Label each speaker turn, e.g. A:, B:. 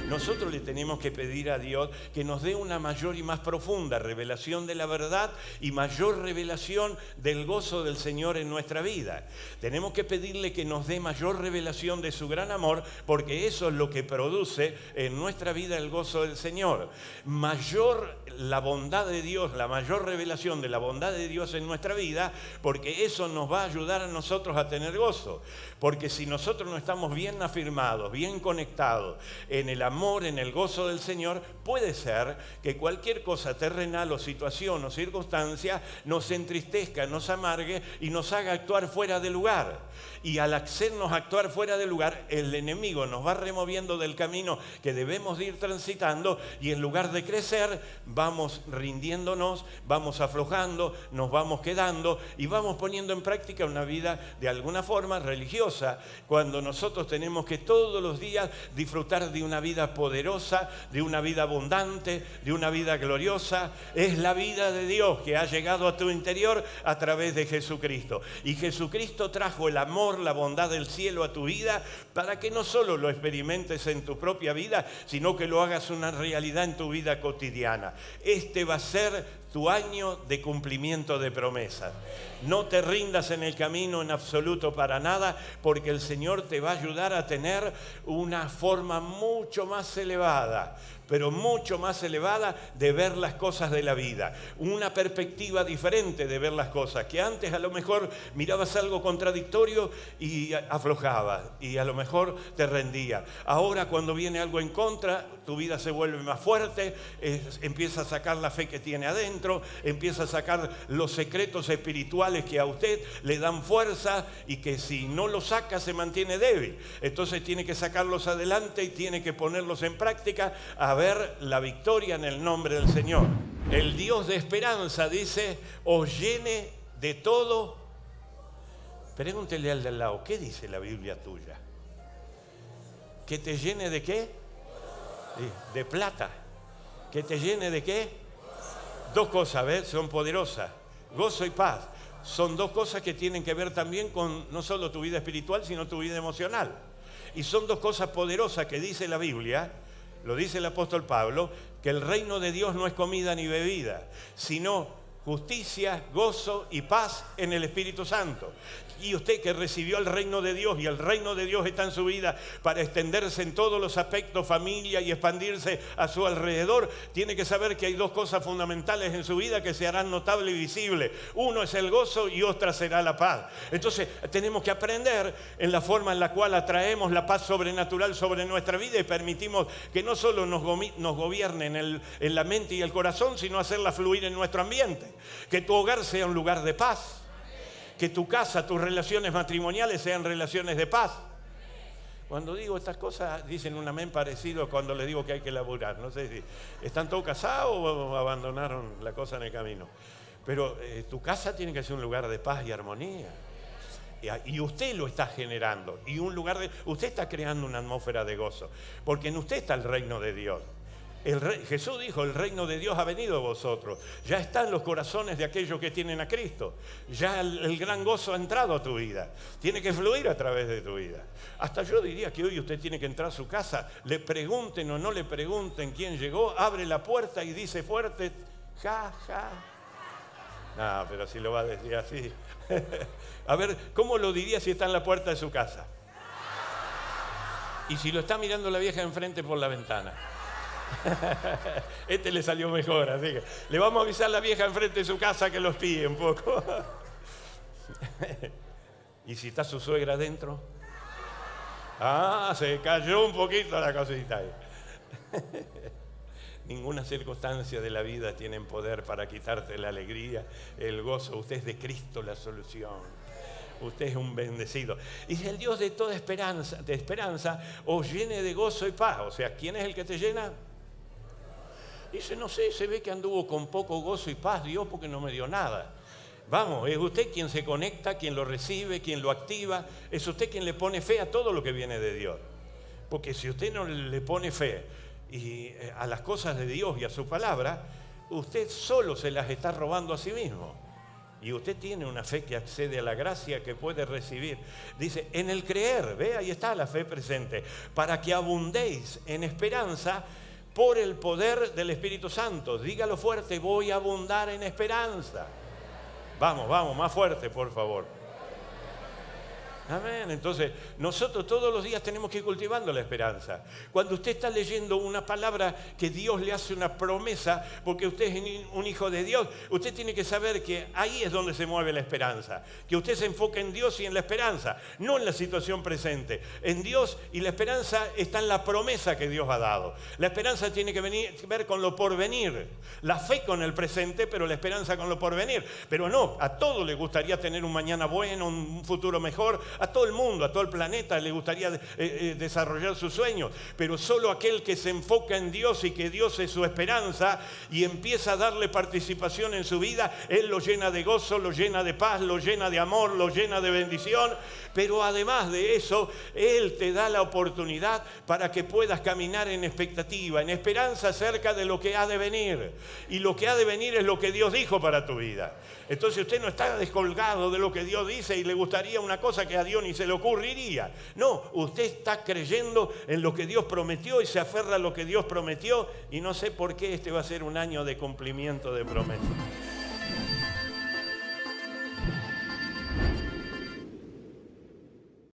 A: Nosotros le tenemos que pedir a Dios que nos dé una mayor y más profunda revelación de la verdad y mayor revelación del gozo del Señor en nuestra vida. Tenemos que pedirle que nos dé mayor revelación de su gran amor, porque eso es lo que produce en nuestra vida el gozo del Señor. Mayor la bondad de Dios, la mayor revelación de la bondad de Dios en nuestra vida, porque eso nos va a ayudar a nosotros a tener gozo. Porque si nosotros no estamos bien afirmados, bien conectados en el amor, en el gozo del Señor, puede ser que cualquier cosa terrenal o situación o circunstancia nos entristezca, nos amargue y nos haga actuar fuera de lugar. Y al hacernos actuar fuera de lugar, el enemigo nos va removiendo del camino que debemos de ir transitando, y en lugar de crecer, vamos rindiéndonos, vamos aflojando, nos vamos quedando y vamos poniendo en práctica una vida de alguna forma religiosa, cuando nosotros tenemos que todos los días disfrutar de una vida poderosa, de una vida abundante, de una vida gloriosa. Es la vida de Dios que ha llegado a tu interior a través de Jesucristo. Y Jesucristo trajo el amor, la bondad del cielo a tu vida, para que no solo lo experimentes en tu propia vida, sino que lo hagas una realidad en tu vida cotidiana. Este va a ser tu año de cumplimiento de promesas. No te rindas en el camino en absoluto para nada, porque el Señor te va a ayudar a tener una forma mucho más elevada, pero mucho más elevada de ver las cosas de la vida. Una perspectiva diferente de ver las cosas, que antes a lo mejor mirabas algo contradictorio y aflojabas, y a lo mejor te rendías. Ahora, cuando viene algo en contra, tu vida se vuelve más fuerte, empieza a sacar la fe que tiene adentro, empieza a sacar los secretos espirituales que a usted le dan fuerza y que si no los saca se mantiene débil. Entonces tiene que sacarlos adelante y tiene que ponerlos en práctica a ver la victoria en el nombre del Señor. El Dios de esperanza dice, os llene de todo. Pregúntele al de al lado, ¿qué dice la Biblia tuya? ¿Que te llene de qué? De plata. ¿Que te llene de qué? Dos cosas, ¿ves? Son poderosas. Gozo y paz. Son dos cosas que tienen que ver también con no solo tu vida espiritual, sino tu vida emocional. Y son dos cosas poderosas que dice la Biblia, lo dice el apóstol Pablo, que el reino de Dios no es comida ni bebida, sino justicia, gozo y paz en el Espíritu Santo. Y usted que recibió el reino de Dios, y el reino de Dios está en su vida para extenderse en todos los aspectos, familia, y expandirse a su alrededor, tiene que saber que hay dos cosas fundamentales en su vida que se harán notable y visible. Uno es el gozo y otra será la paz. Entonces tenemos que aprender en la forma en la cual atraemos la paz sobrenatural sobre nuestra vida y permitimos que no solo nos gobierne en la mente y el corazón, sino hacerla fluir en nuestro ambiente. Que tu hogar sea un lugar de paz. Que tu casa, tus relaciones matrimoniales sean relaciones de paz. Cuando digo estas cosas, dicen un amén parecido a cuando les digo que hay que laburar. No sé si están todos casados o abandonaron la cosa en el camino. Pero tu casa tiene que ser un lugar de paz y armonía. Y usted lo está generando. Y usted está creando una atmósfera de gozo. Porque en usted está el reino de Dios. Jesús dijo, el reino de Dios ha venido a vosotros. Ya está en los corazones de aquellos que tienen a Cristo. Ya el gran gozo ha entrado a tu vida. Tiene que fluir a través de tu vida. Hasta yo diría que hoy usted tiene que entrar a su casa. Le pregunten o no le pregunten quién llegó. Abre la puerta y dice fuerte, ja, ja. No, pero si lo va a decir así. A ver, ¿cómo lo diría si está en la puerta de su casa? Y si lo está mirando la vieja enfrente por la ventana. Este le salió mejor, así que le vamos a avisar a la vieja enfrente de su casa que los pille un poco. ¿Y si está su suegra adentro? Ah, se cayó un poquito la cosita ahí. Ninguna circunstancia de la vida tiene poder para quitarte la alegría, el gozo. Usted es de Cristo la solución. Usted es un bendecido. Y el Dios de toda esperanza os llene de gozo y paz. O sea, ¿quién es el que te llena? Dice, no sé, se ve que anduvo con poco gozo y paz Dios porque no me dio nada. Vamos, es usted quien se conecta, quien lo recibe, quien lo activa. Es usted quien le pone fe a todo lo que viene de Dios. Porque si usted no le pone fe a las cosas de Dios y a su palabra, usted solo se las está robando a sí mismo. Y usted tiene una fe que accede a la gracia que puede recibir. Dice, en el creer, ve, ahí está la fe presente, para que abundéis en esperanza por el poder del Espíritu Santo. Dígalo fuerte, voy a abundar en esperanza. Vamos, vamos, más fuerte, por favor. Amén. Entonces, nosotros todos los días tenemos que ir cultivando la esperanza. Cuando usted está leyendo una palabra que Dios le hace una promesa, porque usted es un hijo de Dios, usted tiene que saber que ahí es donde se mueve la esperanza. Que usted se enfoque en Dios y en la esperanza, no en la situación presente. En Dios, y la esperanza está en la promesa que Dios ha dado. La esperanza tiene que ver con lo porvenir. La fe con el presente, pero la esperanza con lo porvenir. Pero no, a todos les gustaría tener un mañana bueno, un futuro mejor. A todo el mundo, a todo el planeta le gustaría desarrollar sus sueños, pero solo aquel que se enfoca en Dios y que Dios es su esperanza y empieza a darle participación en su vida, Él lo llena de gozo, lo llena de paz, lo llena de amor, lo llena de bendición, pero además de eso, Él te da la oportunidad para que puedas caminar en expectativa, en esperanza acerca de lo que ha de venir. Y lo que ha de venir es lo que Dios dijo para tu vida. Entonces usted no está descolgado de lo que Dios dice y le gustaría una cosa que a Dios ni se le ocurriría. No, usted está creyendo en lo que Dios prometió y se aferra a lo que Dios prometió, y no sé por qué este va a ser un año de cumplimiento de promesas.